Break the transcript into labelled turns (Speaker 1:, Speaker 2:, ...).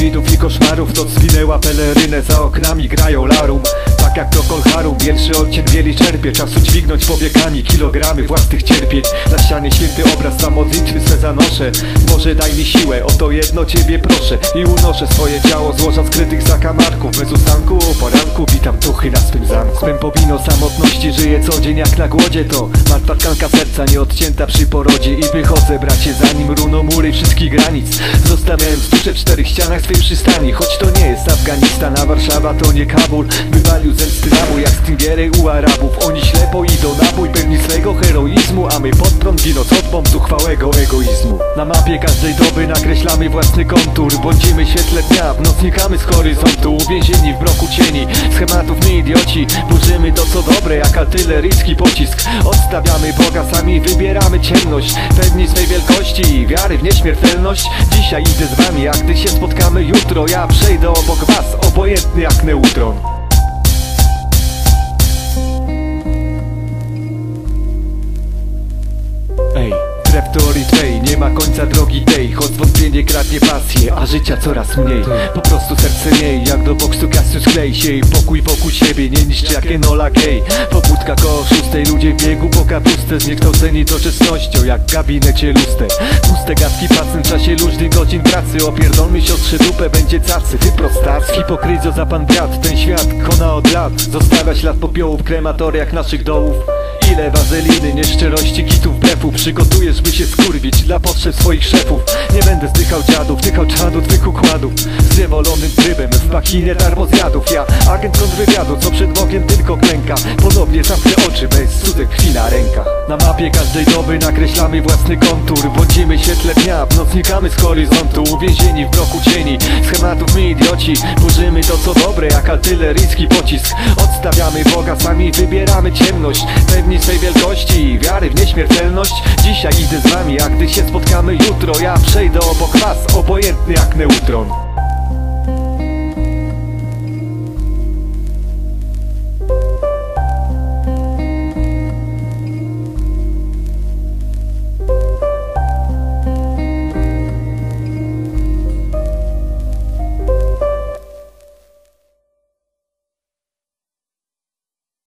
Speaker 1: Żydów i koszmarów, to zwinęła pelerynę, za oknami grają larum. Tak jak Procol Harum, pierwszy odcień bieli czerpie. Czasu dźwignąć powiekami kilogramy własnych cierpień. Na ścianie święty obraz, za modlitwy swe zanoszę. Boże, daj mi siłę, o to jedno Ciebie proszę. I unoszę swoje ciało, złoża skrytych zakamarków. Bez ustanku, o poranku, witam duchy na swym zamku. Swym powino samotności żyję co dzień jak na głodzie. To martwa tkanka serca nieodcięta przy porodzie. I wychodzę, bracie, zanim runą mury wszystkich granic. Zostawiałem duszę w czterech ścianach swej przystani. Choć to nie jest Afganistan, a Warszawa to nie Kabul. Wywalił zemsty nabój jak Stingiery u Arabów. Oni ślepo idą na bój, pewni swego heroizmu. A my pod prąd ginąc od bomb zuchwałego egoizmu. Na mapie każdej doby nakreślamy własny kontur. Błądzimy w świetle dnia, w noc znikamy z horyzontu. Uwięzieni w mroku cieni, schematów my idioci. Burzymy to co dobre jak artyleryjski pocisk. Odstawiamy Boga, sami wybieramy ciemność. Pewni swej wielkości i wiary w nieśmiertelność. Dzisiaj idę z wami, a gdy się spotkamy jutro, ja przejdę obok was, obojętny jak neutron. Ej, wbrew teorii twej nie ma końca drogi tej. Choć wątpienie kradnie pasję, a życia coraz mniej. Po prostu serce miej, jak do boksu Cassius Clay. Siej pokój wokół siebie, nie niszcz jak Enola Gay. Pobudka koło 6, ludzie w biegu po kapustę. Zniekształceni doczesnością, jak w gabinecie luster. Puste gadki pracę w czasie luźnych godzin pracy. Opierdolmy siostrze dupę, będzie cacy. Ty prostat, hipokryzjo za pan brat. Ten świat kona od lat, zostawia ślad popiołów w krematoriach naszych dołów. Ile wazeliny, nieszczerości, kitów, brefu przygotujesz, by się skurwić dla potrzeb swoich szefów. Nie będę zdychał dziadów, tychał czadu twych układów. Z niewolonym trybem w machinie darmozjadów. Ja, agent kontrwywiadu, co przed Bogiem tylko klęka. Ponownie zamknę oczy, bez cudzych krwi na rękach. Na mapie każdej doby nakreślamy własny kontur. Błądzimy w świetle dnia, w noc znikamy z horyzontu. Uwięzieni w mroku cieni, schematów my idioci. Burzymy to co dobre jak artyleryjski pocisk. Odstawiamy Boga, sami wybieramy ciemność. Pewni swej wielkości i wiary w nieśmiertelność. Dzisiaj idę z wami, a gdy się spotkamy jutro, ja przejdę obok was, obojętny jak neutron.